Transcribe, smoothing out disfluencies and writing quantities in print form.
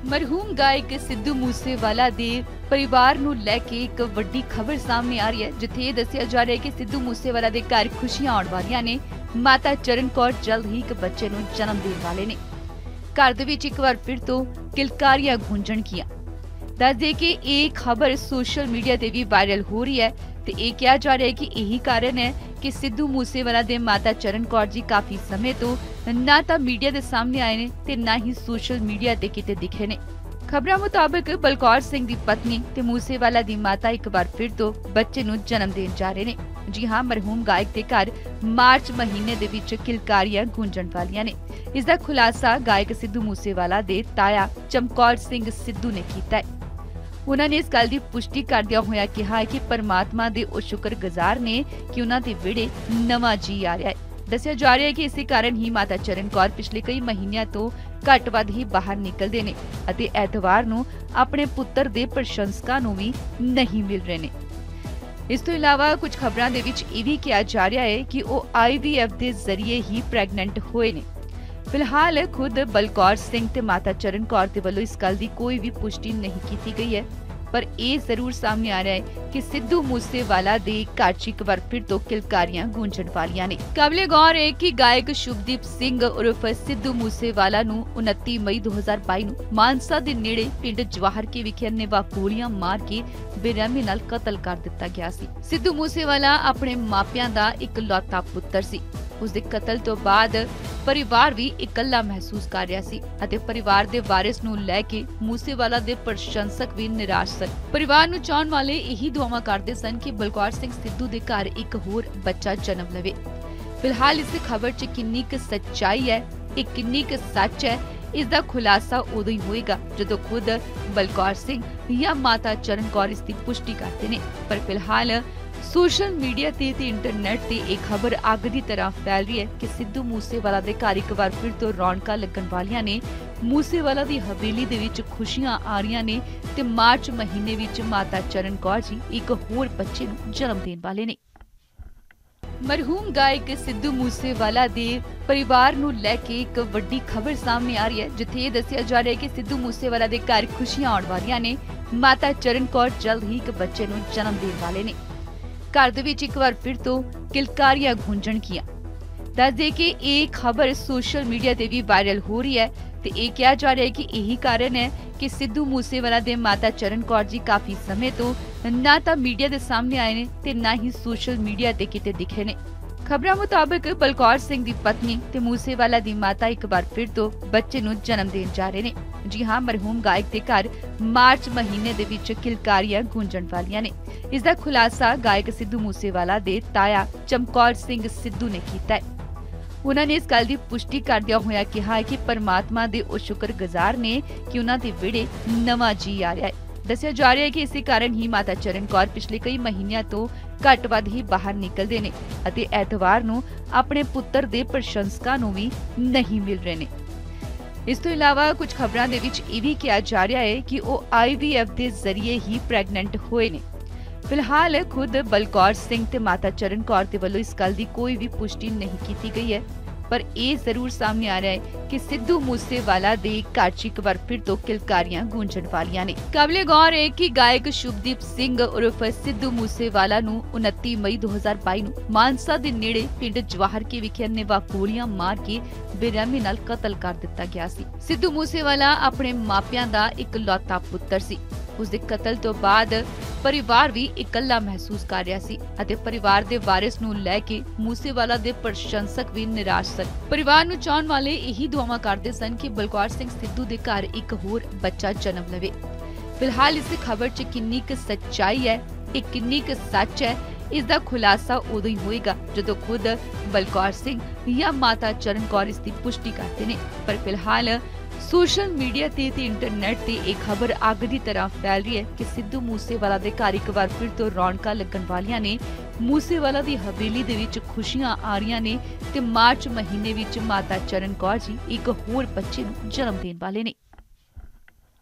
ਮਰਹੂਮ ਗਾਇਕ ਸਿੱਧੂ ਮੂਸੇਵਾਲਾ ਦੇ ਪਰਿਵਾਰ ਨੂੰ ਲੈ ਕੇ ਇੱਕ ਵੱਡੀ ਖਬਰ ਸਾਹਮਣੇ ਆ ਰਹੀ ਹੈ, ਜਿੱਥੇ ਇਹ ਦੱਸਿਆ ਜਾ ਰਿਹਾ ਹੈ ਕਿ ਸਿੱਧੂ ਮੂਸੇਵਾਲਾ ਦੇ ਘਰ ਖੁਸ਼ੀਆਂ ਆਉਣ ਵਾਲੀਆਂ ਨੇ। ਮਾਤਾ ਚਰਨ ਕੌਰ ਜਲਦ ਹੀ ਇੱਕ ਬੱਚੇ ਨੂੰ ਜਨਮ ਦੇਣ ਵਾਲੇ ਨੇ। ਘਰ ਦੇ ਵਿੱਚ ਇੱਕ ਵਾਰ ਫਿਰ ਤੋਂ ਕਿਲਕਾਰੀਆਂ ਗੂੰਜਣਗੀਆਂ। ਦੱਸ ਦੇ ਕਿ ਇਹ ਖਬਰ ਸੋਸ਼ਲ ਮੀਡੀਆ ਤੇ ਵੀ ਵਾਇਰਲ ਹੋ ਰਹੀ ਹੈ ਤੇ ਇਹ ਕਿਹਾ ਜਾ ਰਿਹਾ ਹੈ ਕਿ ਇਹੀ ਕਾਰਨ ਹੈ ਕਿ ਸਿੱਧੂ ਮੂਸੇਵਾਲਾ ਦੇ ਮਾਤਾ ਚਰਨ ਕੌਰ ਜੀ ਕਾਫੀ ਸਮੇਂ ਤੋਂ ਨਾ ਤਾਂ ਮੀਡੀਆ ਦੇ ਸਾਹਮਣੇ ਆਏ ਨੇ ਤੇ ਨਾ ਹੀ ਸੋਸ਼ਲ ਮੀਡੀਆ ਤੇ ਕਿਤੇ ਦਿਖੇ ਨੇ। ਖਬਰਾਂ ਮੁਤਾਬਕ ਬਲਕੌਰ ਸਿੰਘ ਦੀ ਪਤਨੀ ਤੇ ਮੂਸੇਵਾਲਾ ਦੀ ਮਾਤਾ ਇੱਕ ਵਾਰ ਫਿਰ ਤੋਂ ਬੱਚੇ ਨੂੰ ਜਨਮ ਦੇਣ ਜਾ ਰਹੇ ਨੇ। ਜੀ ਹਾਂ, ਮਰਹੂਮ ਗਾਇਕ ਦੇ ਘਰ ਮਾਰਚ ਮਹੀਨੇ ਦੇ ਵਿੱਚ ਕਿਲਕਾਰੀਆਂ ਗੂੰਜਣ ਵਾਲੀਆਂ ਨੇ। ਇਸ ਦਾ ਖੁਲਾਸਾ ਗਾਇਕ ਸਿੱਧੂ ਮੂਸੇਵਾਲਾ ਦੇ ਤਾਇਆ ਚਮਕੌਰ ਸਿੰਘ ਸਿੱਧੂ ਨੇ ਕੀਤਾ ਹੈ। ਉਹਨਾਂ ਨੇ ਇਸ ਗੱਲ ਦੀ ਪੁਸ਼ਟੀ ਕਰਦਿਆਂ ਹੋਇਆ ਕਿਹਾ ਹੈ ਕਿ ਪਰਮਾਤਮਾ ਦੇ ਉਹ ਸ਼ੁਕਰਗੁਜ਼ਾਰ ਨੇ ਕਿ ਉਹਨਾਂ ਦੇ ਵਿਹੜੇ ਨਵਾਂ ਜੀ ਆ ਰਿਹਾ ਹੈ। ਦੱਸਿਆ ਜਾ ਰਿਹਾ ਹੈ ਕਿ ਇਸੇ ਕਾਰਨ ਹੀ ਮਾਤਾ ਚਰਨ ਕੌਰ ਪਿਛਲੇ ਕਈ ਮਹੀਨਿਆਂ ਤੋਂ ਘੱਟ ਵੱਧ ਹੀ ਬਾਹਰ ਨਿਕਲਦੇ ਨੇ ਅਤੇ ਐਤਵਾਰ ਨੂੰ ਆਪਣੇ ਪੁੱਤਰ ਦੇ ਪ੍ਰਸ਼ੰਸਕਾਂ ਨੂੰ ਵੀ ਨਹੀਂ ਮਿਲ ਰਹੇ ਨੇ। ਇਸ ਤੋਂ ਇਲਾਵਾ ਕੁਝ ਖਬਰਾਂ ਦੇ ਵਿੱਚ ਇਹ ਵੀ ਕਿਹਾ ਜਾ ਰਿਹਾ ਹੈ ਕਿ ਉਹ IVF ਦੇ ਜ਼ਰੀਏ ਹੀ ਪ੍ਰੈਗਨੈਂਟ ਹੋਏ ਨੇ। ਫਿਲਹਾਲ ਖੁਦ ਬਲਕੌਰ ਸਿੰਘ ਤੇ ਮਾਤਾ ਚਰਨ ਕੌਰ ਦੇ ਵੱਲੋਂ ਇਸ ਗੱਲ ਦੀ ਕੋਈ ਵੀ ਪੁਸ਼ਟੀ ਨਹੀਂ ਕੀਤੀ ਗਈ ਹੈ, ਪਰ ਇਹ ਜ਼ਰੂਰ ਸਾਹਮਣੇ ਆ ਰਿਹਾ ਹੈ ਕਿ ਸਿੱਧੂ ਮੂਸੇਵਾਲਾ ਦੇ ਘਰ 'ਚ ਇੱਕ ਵਾਰ ਫਿਰ ਤੋਂ ਕਿਲਕਾਰੀਆਂ ਗੂੰਜਣ ਵਾਲੀਆਂ ਨੇ। ਕਾਬਲੇ ਗੌਰ ਹੈ ਕਿ ਗਾਇਕ ਸ਼ੁਭਦੀਪ ਸਿੰਘ ਉਰਫ ਸਿੱਧੂ ਮੂਸੇਵਾਲਾ ਨੂੰ 29 ਮਈ 2022 ਨੂੰ ਮਾਨਸਾ ਦੇ ਨੇੜੇ ਪਿੰਡ ਜਵਾਹਰ ਕੇ ਵਿਖੇ ਅੰਨ੍ਹੇਵਾਹ ਗੋਲੀਆਂ ਮਾਰ ਕੇ ਬੇਰਹਿਮੀ ਨਾਲ ਕਤਲ ਕਰ ਦਿੱਤਾ ਗਿਆ ਸੀ। ਸਿੱਧੂ ਮੂਸੇਵਾਲਾ ਆਪਣੇ ਮਾਪਿਆਂ ਦਾ ਇਕਲੌਤਾ ਪੁੱਤਰ ਸੀ। ਉਸ ਦੇ ਕਤਲ ਤੋਂ ਬਾਅਦ ਪਰਿਵਾਰ ਵੀ ਇਕੱਲਾ ਮਹਿਸੂਸ ਕਰ ਰਿਹਾ ਸੀ ਅਤੇ ਪਰਿਵਾਰ ਦੇ ਵਾਰਿਸ ਨੂੰ ਲੈ ਕੇ ਮੂਸੇਵਾਲਾ ਦੇ ਪ੍ਰਸ਼ੰਸਕ ਵੀ ਨਿਰਾਸ਼ ਸਨ। ਪਰਿਵਾਰ ਨੂੰ ਚਾਹਣ ਵਾਲੇ ਇਹੀ ਦੁਆਵਾਂ ਕਰਦੇ ਸਨ ਕਿ ਬਲਕੌਰ ਸਿੰਘ ਸਿੱਧੂ ਦੇ ਘਰ ਇੱਕ ਹੋਰ ਬੱਚਾ ਜਨਮ ਲਵੇ। ਫਿਲਹਾਲ ਇਸ ਖਬਰ 'ਚ ਕਿੰਨੀ ਕੁ ਸੱਚਾਈ ਹੈ, ਇਹ ਕਿੰਨੀ ਕੁ ਸੱਚ ਹੈ, ਇਸ ਦਾ ਖੁਲਾਸਾ ਉਦੋਂ ਹੀ ਹੋਏਗਾ ਜਦੋਂ ਖੁਦ ਬਲਕੌਰ ਸਿੰਘ ਜਾਂ ਮਾਤਾ ਚਰਨ ਕੌਰ ਇਸ ਦੀ ਪੁਸ਼ਟੀ ਕਰਦੇ ਨੇ। ਪਰ ਫਿਲਹਾਲ ਸੋਸ਼ਲ ਮੀਡੀਆ ਤੇ ਇੰਟਰਨੈਟ ਤੇ ਇਹ ਖਬਰ ਅੱਗ ਦੀ ਤਰ੍ਹਾਂ ਫੈਲ ਰਹੀ ਹੈ ਕਿ ਸਿੱਧੂ ਮੂਸੇਵਾਲਾ ਦੇ ਘਰ ਇੱਕ ਵਾਰ ਫਿਰ ਤੋਂ ਰੌਣਕਾਂ ਲੱਗਣ ਵਾਲੀਆਂ ਨੇ। ਮੂਸੇਵਾਲਾ ਦੀ ਹਵੇਲੀ ਦੇ ਵਿੱਚ ਖੁਸ਼ੀਆਂ ਆ ਰਹੀਆਂ ਨੇ ਤੇ ਮਾਰਚ ਮਹੀਨੇ ਵਿੱਚ ਮਾਤਾ ਚਰਨ ਕੌਰ ਜੀ ਇੱਕ ਹੋਰ ਬੱਚੇ ਨੂੰ ਜਨਮ ਦੇਣ ਵਾਲੇ ਨੇ। ਮਰਹੂਮ ਗਾਇਕ ਸਿੱਧੂ ਮੂਸੇਵਾਲਾ ਦੇ ਪਰਿਵਾਰ ਨੂੰ ਲੈ ਕੇ ਇੱਕ ਵੱਡੀ ਖਬਰ ਸਾਹਮਣੇ ਆ ਰਹੀ ਹੈ, ਜਿੱਥੇ ਇਹ ਦੱਸਿਆ ਜਾ ਰਿਹਾ ਹੈ ਕਿ ਸਿੱਧੂ ਮੂਸੇਵਾਲਾ ਦੇ ਘਰ ਖੁਸ਼ੀਆਂ ਆਉਣ ਵਾਲੀਆਂ ਨੇ। ਮਾਤਾ ਚਰਨ ਕੌਰ ਜਲਦ ਹੀ ਇੱਕ ਬੱਚੇ ਨੂੰ ਜਨਮ ਦੇਣ ਵਾਲੇ ਨੇ। ਘਰ ਦੇ ਵਿੱਚ ਇੱਕ ਵਾਰ ਫਿਰ ਤੋਂ ਕਿਲਕਾਰੀਆਂ ਗੂੰਜਣਗੀਆਂ। ਦੱਸ ਦੇ ਕਿ ਇਹ ਖਬਰ ਸੋਸ਼ਲ ਮੀਡੀਆ ਤੇ ਵੀ ਵਾਇਰਲ ਹੋ ਰਹੀ ਹੈ ਤੇ ਇਹ ਕਿਹਾ ਜਾ ਰਿਹਾ ਹੈ ਕਿ ਇਹੀ ਕਾਰਨ ਹੈ ਕਿ ਸਿੱਧੂ ਮੂਸੇਵਾਲਾ ਦੇ ਮਾਤਾ ਚਰਨ ਕੌਰ ਜੀ ਕਾਫੀ ਸਮੇਂ ਤੋਂ ਨਾ ਤਾਂ ਮੀਡੀਆ ਦੇ ਸਾਹਮਣੇ ਆਏ ਨੇ ਤੇ ਨਾ ਹੀ ਸੋਸ਼ਲ ਮੀਡੀਆ ਤੇ ਕਿਤੇ ਦਿਖੇ ਨੇ। ਖਬਰਾਂ ਮੁਤਾਬਕ ਬਲਕੌਰ ਸਿੰਘ ਦੀ ਪਤਨੀ ਤੇ ਮੂਸੇਵਾਲਾ ਦੀ ਮਾਤਾ ਇੱਕ ਵਾਰ ਫਿਰ ਤੋਂ ਬੱਚੇ ਨੂੰ ਜਨਮ ਦੇਣ ਜਾ ਰਹੇ ਨੇ। ਜੀ ਹਾਂ, ਮਰਹੂਮ ਗਾਇਕ ਦੇ ਘਰ ਮਾਰਚ ਮਹੀਨੇ ਦੇ ਵਿੱਚ ਕਿਲਕਾਰੀਆਂ ਗੂੰਜਣ ਵਾਲੀਆਂ ਨੇ। ਇਸ ਦਾ ਖੁਲਾਸਾ ਗਾਇਕ ਸਿੱਧੂ ਮੂਸੇਵਾਲਾ ਦੇ ਤਾਇਆ ਚਮਕੌਰ ਸਿੰਘ ਸਿੱਧੂ ਨੇ ਕੀਤਾ ਹੈ। ਉਹਨਾਂ ਨੇ ਇਸ ਗੱਲ ਦੀ ਪੁਸ਼ਟੀ ਕਰਦਿਆਂ ਹੋਇਆ ਕਿਹਾ ਹੈ ਕਿ ਪਰਮਾਤਮਾ ਦੇ ਉਹ ਸ਼ੁਕਰਗੁਜ਼ਾਰ ਨੇ ਕਿ ਉਹਨਾਂ ਦੇ ਵਿਹੜੇ ਨਵਾਂ ਜੀ ਆ ਰਿਹਾ ਹੈ। ਦੱਸਿਆ ਜਾ ਰਿਹਾ ਹੈ ਕਿ ਇਸੇ ਕਾਰਨ ਹੀ ਮਾਤਾ ਚਰਨ ਕੌਰ ਪਿਛਲੇ ਕਈ ਮਹੀਨਿਆਂ ਤੋਂ ਘੱਟ ਵੱਧ ਹੀ ਬਾਹਰ ਨਿਕਲਦੇ ਨੇ ਅਤੇ ਐਤਵਾਰ ਨੂੰ ਆਪਣੇ ਪੁੱਤਰ ਦੇ ਪ੍ਰਸ਼ੰਸਕਾਂ ਨੂੰ ਵੀ ਨਹੀਂ ਮਿਲ ਰਹੇ ਨੇ। ਇਸ ਤੋਂ ਇਲਾਵਾ ਕੁਝ ਖਬਰਾਂ ਦੇ ਵਿੱਚ ਇਹ ਵੀ ਕਿਹਾ ਜਾ ਰਿਹਾ ਹੈ ਕਿ ਉਹ IVF ਦੇ ਜ਼ਰੀਏ ਹੀ ਪ੍ਰੈਗਨੈਂਟ ਹੋਏ ਨੇ। ਫਿਲਹਾਲ ਖੁਦ ਬਲਕੌਰ ਸਿੰਘ ਤੇ ਮਾਤਾ ਚਰਨ ਕੌਰ ਦੇ ਵੱਲੋਂ ਇਸ ਗੱਲ ਦੀ ਕੋਈ ਵੀ ਪੁਸ਼ਟੀ ਨਹੀਂ ਕੀਤੀ ਗਈ ਹੈ, ਪਰ ਇਹ ਜ਼ਰੂਰ ਸਾਹਮਣੇ ਆ ਰਿਹਾ ਹੈ ਕਿ ਸਿੱਧੂ ਮੂਸੇਵਾਲਾ ਦੇ ਘਰ 'ਚ ਇੱਕ ਵਾਰ ਫਿਰ ਤੋਂ ਕਿਲਕਾਰੀਆਂ ਗੂੰਜਣ ਵਾਲੀਆਂ ਨੇ। ਕਾਬਲੇ ਗੌਰ ਹੈ ਕਿ ਗਾਇਕ ਸ਼ੁਭਦੀਪ ਸਿੰਘ ਉਰਫ ਸਿੱਧੂ ਮੂਸੇਵਾਲਾ ਨੂੰ 29 ਮਈ 2022 ਨੂੰ ਮਾਨਸਾ ਦੇ ਨੇੜੇ ਪਿੰਡ ਜਵਾਹਰ ਕੇ ਵਿਖੇ ਅੰਨ੍ਹੇਵਾਹ ਗੋਲੀਆਂ ਮਾਰ ਕੇ ਬੇਰਹਿਮੀ ਨਾਲ ਕਤਲ ਕਰ ਦਿੱਤਾ ਗਿਆ ਸੀ। ਸਿੱਧੂ ਮੂਸੇਵਾਲਾ ਆਪਣੇ ਮਾਪਿਆਂ ਦਾ ਇਕਲੌਤਾ ਪੁੱਤਰ ਸੀ। ਉਸ ਦੇ ਕਤਲ ਤੋਂ ਬਾਅਦ ਪਰਿਵਾਰ ਵੀ ਇਕੱਲਾ ਮਹਿਸੂਸ ਕਰ ਰਿਹਾ ਸੀ ਅਤੇ ਪਰਿਵਾਰ ਦੇ ਵਾਰਿਸ ਨੂੰ ਲੈ ਕੇ ਮੂਸੇਵਾਲਾ ਦੇ ਪ੍ਰਸ਼ੰਸਕ ਵੀ ਨਿਰਾਸ਼ ਸਨ। ਪਰਿਵਾਰ ਨੂੰ ਚਾਹਣ ਵਾਲੇ ਇਹੀ ਦੁਆਵਾਂ ਕਰਦੇ ਸਨ ਕਿ ਬਲਕੌਰ ਸਿੰਘ ਸਿੱਧੂ ਦੇ ਘਰ ਇੱਕ ਹੋਰ ਬੱਚਾ ਜਨਮ ਲਵੇ। ਫਿਲਹਾਲ ਇਸ ਖਬਰ 'ਚ ਕਿੰਨੀ ਕੁ ਸੱਚਾਈ ਹੈ, ਇਹ ਕਿੰਨੀ ਕੁ ਸੱਚ ਹੈ, ਇਸ ਦਾ ਖੁਲਾਸਾ ਉਦੋਂ ਹੀ ਹੋਏਗਾ ਜਦੋਂ ਖੁਦ ਬਲਕੌਰ ਸਿੰਘ ਜਾਂ ਮਾਤਾ ਚਰਨ ਕੌਰ ਇਸ ਦੀ ਪੁਸ਼ਟੀ ਕਰਦੇ ਨੇ। ਪਰ ਫਿਲਹਾਲ ਸੋਸ਼ਲ ਮੀਡੀਆ ਤੇ ਇੰਟਰਨੈਟ ਤੇ ਇਹ ਖਬਰ ਅੱਗ ਦੀ ਤਰ੍ਹਾਂ ਫੈਲ ਰਹੀ ਹੈ ਕਿ ਸਿੱਧੂ ਮੂਸੇਵਾਲਾ ਦੇ ਘਰ ਇੱਕ ਵਾਰ ਫਿਰ ਤੋਂ ਰੌਣਕਾਂ ਲੱਗਣ ਵਾਲੀਆਂ ਨੇ। ਮੂਸੇਵਾਲਾ ਦੀ ਹਵੇਲੀ ਦੇ ਵਿੱਚ ਖੁਸ਼ੀਆਂ ਆ ਰਹੀਆਂ ਨੇ ਤੇ ਮਾਰਚ ਮਹੀਨੇ ਵਿੱਚ ਮਾਤਾ ਚਰਨ ਕੌਰ ਜੀ ਇੱਕ ਹੋਰ ਬੱਚੇ ਨੂੰ ਜਨਮ ਦੇਣ ਵਾਲੇ ਨੇ।